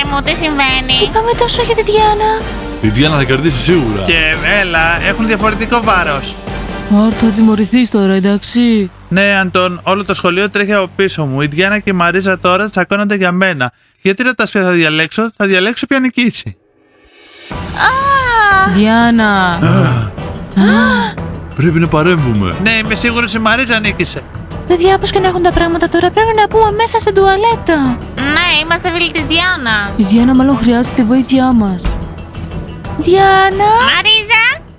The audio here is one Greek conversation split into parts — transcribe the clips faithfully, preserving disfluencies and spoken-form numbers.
μου, τι συμβαίνει? Είπαμε τόσο για τη Διάννα. Η Διάννα θα κερδίσει σίγουρα. Και έλα, έχουν διαφορετικό βάρος. Άρ, θα τιμωρηθείς τώρα, εντάξει. Ναι, Αντών, όλο το σχολείο τρέχει από πίσω μου. Η Διάννα και η Μαρίζα τώρα τσακώνονται για μένα. Γιατί ρωτάς ποια θα διαλέξω? Θα διαλέξω ποια νικήσει. Διάννα. Πρέπει να παρέμβουμε. Ναι, είμαι σίγουρος η Μαρίζα νίκησε. Παιδιά, όπως και να έχουν τα πράγματα τώρα, πρέπει να πούμε μέσα στην τουαλέτα. Ναι, είμαστε φίλοι της Διάννας. Η Διάννα μάλλον χρειάζεται τη βοήθειά μας. Διάννα. Μαρίζα!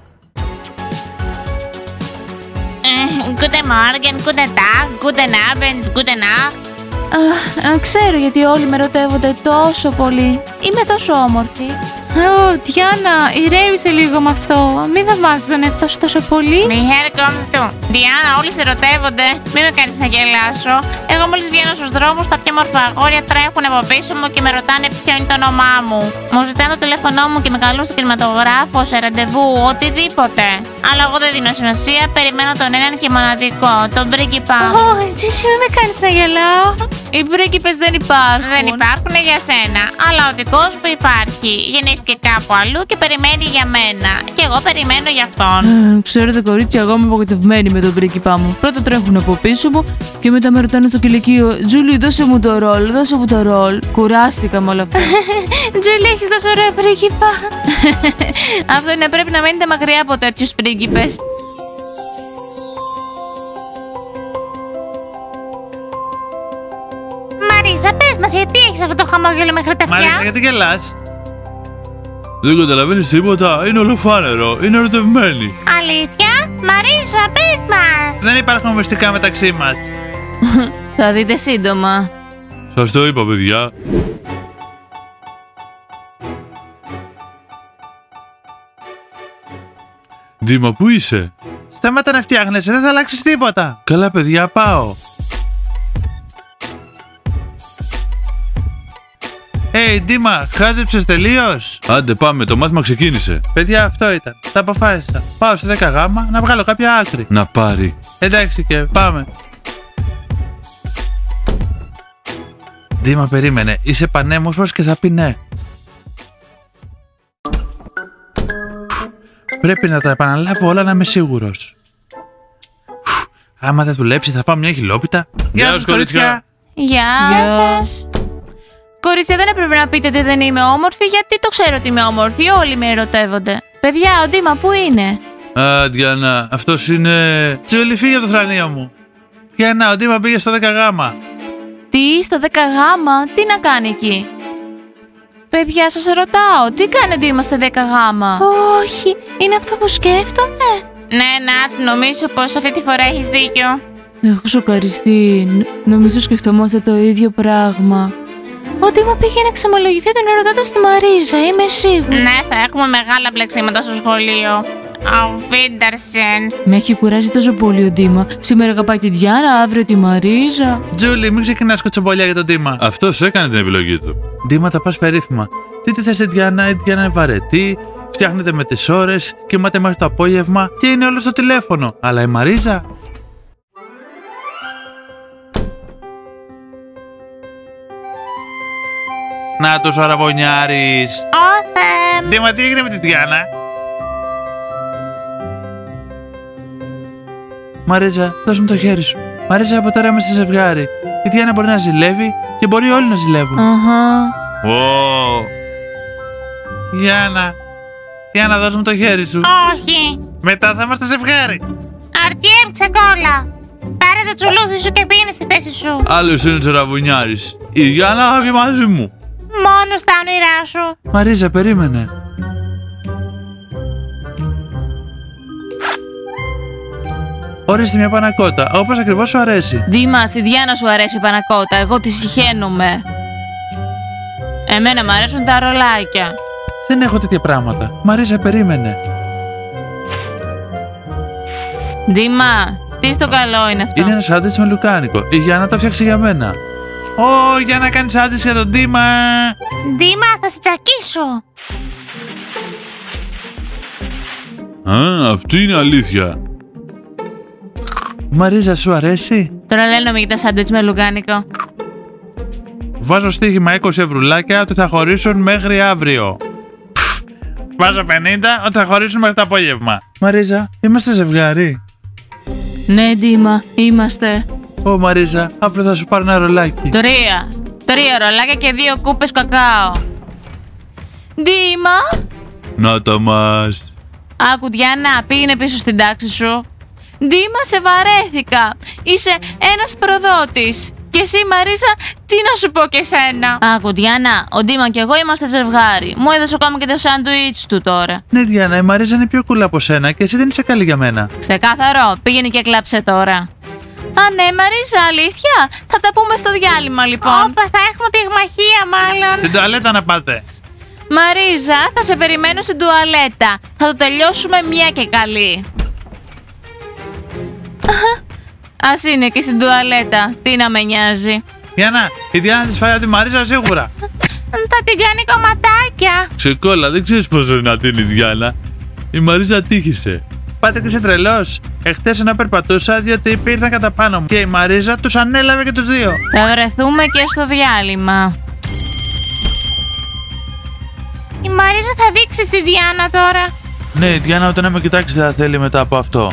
Ε, Guten Morgen, guten Tag, guten Abend, guten Nacht. Α, ξέρω γιατί όλοι με ερωτεύονται τόσο πολύ. Είμαι τόσο όμορφη. Ω, Διάννα, ηρέμησε λίγο με αυτό. Μην θαυμάζεις τον εαυτό σου τόσο πολύ. Μη here comes to. Διάννα, όλοι σε ερωτεύονται. Μην με κάνεις να γελάσω. Εγώ μόλις βγαίνω στους δρόμους, τα πιο μορφά αγόρια τρέχουν από πίσω μου και με ρωτάνε ποιο είναι το όνομά μου. Μου ζητάνε το τηλέφωνό μου και με καλούν στο κινηματογράφο, σε ραντεβού, οτιδήποτε. Αλλά εγώ δεν δίνω σημασία, περιμένω τον έναν και μοναδικό, τον πρίγκιπα. Ω, Τζέσι, μην με κάνεις να γελάω. Οι πρίγκιπες δεν υπάρχουν. Δεν υπάρχουν για σένα, αλλά ο δικός μου υπάρχει. Γεννήθηκε κάπου αλλού και περιμένει για μένα. Και εγώ περιμένω για αυτόν. Ε, ξέρετε, κορίτσια, εγώ είμαι απογοητευμένη με τον πρίγκιπά μου. Πρώτα τρέχουν από πίσω μου και μετά με ρωτάνε στο κηλικείο. Τζούλη, δώσε μου το ρολ, δώσε μου το ρολ. Κουράστηκα με όλα αυτά. Τζούλη, έχεις τόσο ωραία πρίγκιπα. Αυτό είναι, πρέπει να μένετε μακριά από τέτοιους πρίγκιπες. Μαρίζα, πες μας, γιατί έχεις αυτό το χαμόγελο μέχρι τα Μαρίζα, αυτιά? γιατί γελάς? Δεν καταλαβαίνεις τίποτα. Είναι ολοφάνερο. Είναι ερωτευμένη. Αλήθεια? Μαρίζα, πες μας! Δεν υπάρχουν μυστικά μεταξύ μας. Θα δείτε σύντομα. Σας το είπα, παιδιά. Δήμα, πού είσαι? Σταμάτα να φτιάχνεσαι, δεν θα αλλάξεις τίποτα. Καλά, παιδιά, πάω. Hey, Ντίμα, χάζεψες τελείως? Άντε πάμε, το μάθημα ξεκίνησε. Παιδιά, αυτό ήταν. Τα αποφάσισα. Πάω σε δέκα γάμα να βγάλω κάποια άκρη. Να πάρει. Εντάξει και πάμε. Ντίμα, περίμενε. Είσαι πανέμορφος και θα πει ναι. Πρέπει να τα επαναλάβω όλα να είμαι σίγουρος. Άμα δεν δουλέψει θα πάω μια χιλόπιτα. Γεια σας, κορίτσια. Γεια σας. Κορίτσια, δεν έπρεπε να πείτε ότι δεν είμαι όμορφη, γιατί το ξέρω ότι είμαι όμορφη. Όλοι με ερωτεύονται. Παιδιά, ο Ντίμα πού είναι? Α, Διάννα, αυτός είναι... Τζούλη, φύγε από το θρανίο μου. Διάννα, ο Ντίμα πήγε στο δέκα γάμα. Τι, στο δέκα γάμα, τι να κάνει εκεί? Παιδιά, σας ρωτάω, τι κάνει ο Ντίμα στο δέκα γάμα? Όχι, είναι αυτό που σκέφτομαι. Ναι, Νατ, νομίζω πως αυτή τη φορά έχεις δίκιο. Έχω σοκαριστεί. Ν- Νομίζω σκεφτόμαστε το ίδιο πράγμα. Ο Ντίμα πήγε να ξεμολογηθεί τον ερωτώντας στη Μαρίζα, είμαι σίγουρη. Ναι, θα έχουμε μεγάλα μπλεξίματα στο σχολείο. Auf Wiedersehen. Με έχει κουράσει τόσο πολύ ο Ντίμα. Σήμερα αγαπάει τη Διάννα, αύριο τη Μαρίζα. Τζούλη, μην ξεκινάς κοτσομπολιά για τον Ντίμα. Αυτός έκανε την επιλογή του. Ντίμα, τα πας περίφημα. Τι τη θες την Διάννα, η Διάννα είναι βαρετή, φτιάχνεται με τις ώρες, κοιμάται μέχρι το απόγευμα και είναι όλο στο τηλέφωνο. Αλλά η Μαρίζα. Να τους ο αραβωνιάρης. Όθεμ. Ντίμα, τι έγινε με την Διάννα? Μαρίζα, δώσ' μου το χέρι σου. Μαρίζα, από τώρα είμαστε ζευγάρι. Η Διάννα μπορεί να ζηλεύει και μπορεί όλοι να ζηλεύουν. Αχα. Ω, Διάννα, Διάννα, δώσ' μου το χέρι σου. Όχι. Μετά θα είμαστε ζευγάρι. Αρτιέμ, ξεκόλα. Πάρε το τσουλούθι σου και πήγαινε στη θέση σου. άλλος είναι τσαραβουνιάρης. Η Διάννα θα βγει μαζί μου. Μόνο στα όνειρά σου. Μαρίζα, περίμενε. Ορίστε μια πανακότα, όπως ακριβώς σου αρέσει. Ντίμα, στη Διάννα σου αρέσει η πανακότα, εγώ τη συχαίνομαι. Εμένα μου αρέσουν τα ρολάκια. Δεν έχω τέτοια πράγματα. Μαρίζα, περίμενε. Ντίμα, τι στο καλό είναι αυτό? Είναι ένα σάντουιτς με λουκάνικο. Η Γιάννα το φτιάξει για μένα. Ω, για να κάνει σάντουιτς για τον Ντίμα. Ντίμα, θα σε τσακίσω. Α, αυτή είναι αλήθεια. Μαρίζα, σου αρέσει? Τώρα λένε για τα σάντουιτς με λουκάνικο. Βάζω στοίχημα είκοσι ευρουλάκια ότι θα χωρίσουν μέχρι αύριο. Βάζω πενήντα ότι θα χωρίσουν μέχρι το απόγευμα. Μαρίζα, είμαστε ζευγάρι. Ναι, Ντίμα, είμαστε. Ω Μαρίζα, αύριο θα σου πάρω ένα ρολάκι. Τρία. Τρία ρολάκια και δύο κούπες κακάο. Ντίμα! Να τα μας. Άκου Διάννα, πήγαινε πίσω στην τάξη σου. Ντίμα, σε βαρέθηκα. Είσαι ένας προδότης. Και εσύ, Μαρίζα, τι να σου πω και σένα. Άκου Διάννα, ο Ντίμα και εγώ είμαστε ζευγάρι. Μου έδωσε ακόμα και το σάντουιτς του τώρα. Ναι, Διάννα, η Μαρίζα είναι πιο cool από σένα και εσύ δεν είσαι καλή για μένα. Ξεκάθαρο, πήγαινε και κλάψε τώρα. Α, ναι, Μαρίζα, αλήθεια. Θα τα πούμε στο διάλειμμα, λοιπόν. Όπα, θα έχουμε πυγμαχία μάλλον. Στην τουαλέτα να πάτε. Μαρίζα, θα σε περιμένω στην τουαλέτα. Θα το τελειώσουμε μια και καλή. Ας είναι και στην τουαλέτα. Τι να με νοιάζει. Διάννα, η Διάννα της φάει από τη Μαρίζα σίγουρα. Θα την κάνει κομματάκια. Ξεκόλα, δεν ξέρεις πόσο δυνατή είναι η Διάννα. Η Μαρίζα τύχησε. Πάτε και είσαι τρελός. Εχθές να περπατούσα διότι υπήρχαν κατά πάνω μου και η Μαρίζα τους ανέλαβε και τους δύο. Θα βρεθούμε και στο διάλειμμα. Η Μαρίζα θα δείξει στη Διάννα τώρα. Ναι, η Διάννα όταν με κοιτάξει δεν θα θέλει μετά από αυτό.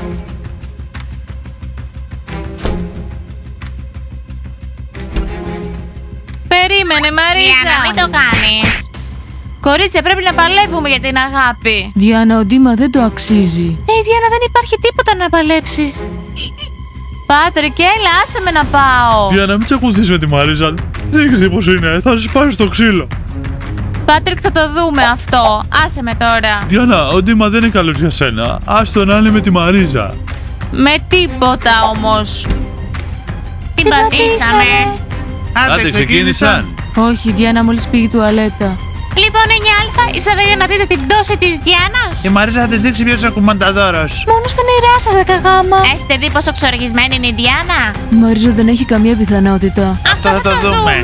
Περίμενε, Μαρίζα. Διάννα, μην το κάνεις. Κορίτσια, πρέπει να παλεύουμε για την αγάπη. Διάννα, ο Ντίμα δεν το αξίζει. Ε, Διάννα, δεν υπάρχει τίποτα να παλέψεις. Πάτρικ, έλα, άσε με να πάω. Διάννα, μην τσακωθείς με τη Μαρίζα. Δεν έχεις δει πως είναι, θα σου πάρει στο ξύλο. Πάτρικ, θα το δούμε αυτό. Άσε με τώρα. Διάννα, ο Ντίμα δεν είναι καλός για σένα. Άστο να είναι με τη Μαρίζα. Με τίποτα όμως. Την πατήσαμε. Άντε, ξεκίνησαν. Όχι, η Διάννα μόλις πήγε τουαλέτα. Λοιπόν, εννιά α, είστε εδώ για να δείτε την πτώση της Διάννας. Η Μαρίζα θα της δείξει ποιος είναι ο κουμανταδόρος. Μόνο στα νερά σας, δεκαγάμα. Έχετε δει πόσο ξοργισμένη είναι η Διάννα. Η Μαρίζα δεν έχει καμία πιθανότητα. Αυτό θα το δούμε.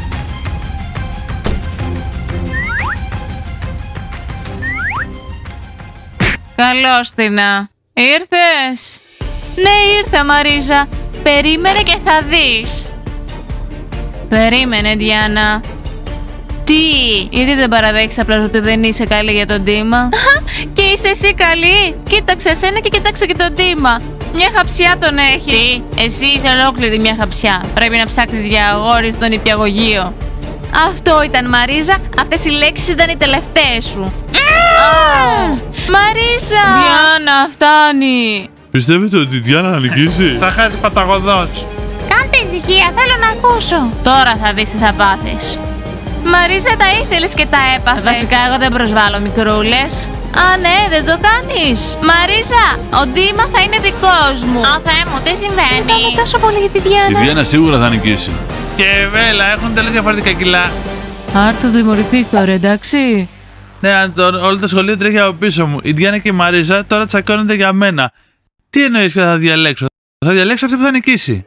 Καλώς, Τίνα. Ήρθες? Ναι, ήρθα, Μαρίζα. Περίμενε και θα δεις. Περίμενε, Διάννα. Τι, γιατί δεν παραδέχεις απλά ότι δεν είσαι καλή για τον Τίμα? Και είσαι εσύ καλή? Κοίταξε εσένα και κοίταξε και τον Τίμα. Μια χαψιά τον έχει. Τι, εσύ είσαι ολόκληρη μια χαψιά. Πρέπει να ψάξεις για αγόρι στον νηπιαγωγείο. Αυτό ήταν, Μαρίζα. Αυτές οι λέξεις ήταν οι τελευταίες σου. Α, Μαρίζα! Διάννα, φτάνει. Πιστεύετε ότι η Διάννα θα νικήσει? Θα χάσει παταγωδός. Κάντε ησυχία, θέλω να ακούσω. Τώρα θα δεις τι θα πάθεις. Μαρίζα, τα ήθελες και τα έπαθες. Βασικά, εγώ δεν προσβάλλω μικρούλες. Α, ναι, δεν το κάνεις. Μαρίζα, ο Ντίμα θα είναι δικός μου. Ω Θεέ μου, τι συμβαίνει. Λυπάμαι τόσο πολύ για τη Η Διάννα. Διάννα σίγουρα θα νικήσει. Και Βέλα έχουν τελείως διαφορετικά κιλά. Άρ, θα τιμωρηθείς τώρα, εντάξει. Ναι, Αντών, όλο το σχολείο τρέχει από πίσω μου. Η Διάννα και η Μαρίζα τώρα τσακώνονται για μένα. Τι εννοείς ποια θα διαλέξω? Θα διαλέξω αυτή που θα νικήσει.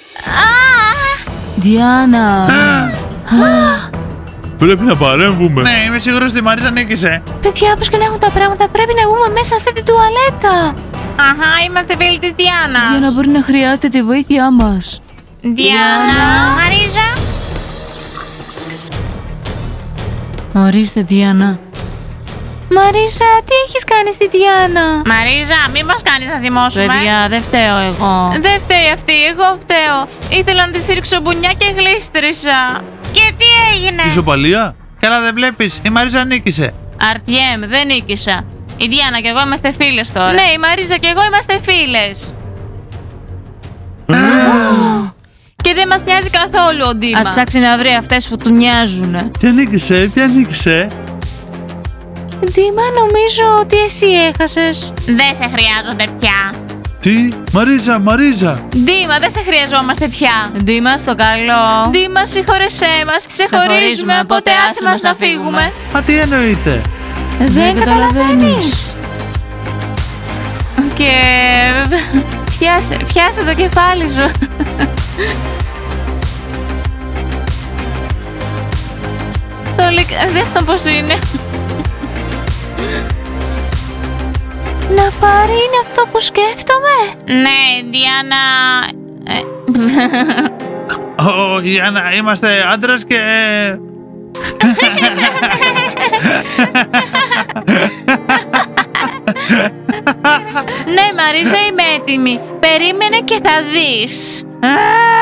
Διάννα. Πρέπει να παρέμβουμε. Ναι, είμαι σίγουρος ότι η Μαρίζα νίκησε. Παιδιά, όπως και να έχουν τα πράγματα, πρέπει να βγούμε μέσα σε αυτή την τουαλέτα. Αχα, είμαστε φίλοι της Διάννας. Διάννα, μπορεί να χρειάζεται τη βοήθειά μας. Διάννα. Μαρίζα. Ορίστε, Διάννα. Μαρίζα, τι έχεις κάνει στη Διάννα? Μαρίζα, μην μας κάνεις να θυμώσουμε. Παιδιά, δεν φταίω εγώ. Δεν φταίει αυτή, εγώ φταίω. Ήθελα να τη σφίριξω μπουνιά και γλίστρισα. Και τι έγινε. Ισοπαλία. Καλά δεν βλέπεις, η Μαρίζα νίκησε. Αρτιέμ, δεν νίκησα. Η Διάννα και εγώ είμαστε φίλες τώρα. Ναι, η Μαρίζα και εγώ είμαστε φίλες. Και δεν μας νοιάζει καθόλου ο Ντίμα. Ας ψάξει να βρει αυτές που του νοιάζουνε. Ποια νίκησε, ποια νίκησε. Ντίμα, νομίζω ότι εσύ έχασες. Δεν σε χρειάζονται πια. Τι, Μαρίζα, Μαρίζα. Ντίμα, δεν σε χρειαζόμαστε πια. Ντίμα, στο καλό. Ντίμα, συγχώρεσέ μας. Σε χωρίζουμε, οπότε άσε μας να φύγουμε. Μα τι εννοείται? Δεν καταλαβαίνεις. Και πιάσε, πιάσε το κεφάλι σου. Το λικ... Δες τον πως είναι. Να πάρει είναι αυτό που σκέφτομαι. Ναι, Διάννα. Ε, Ω, Διάννα, είμαστε άντρας και... Ναι, Μαρίζα, είμαι έτοιμη. Περίμενε και θα δεις. Α!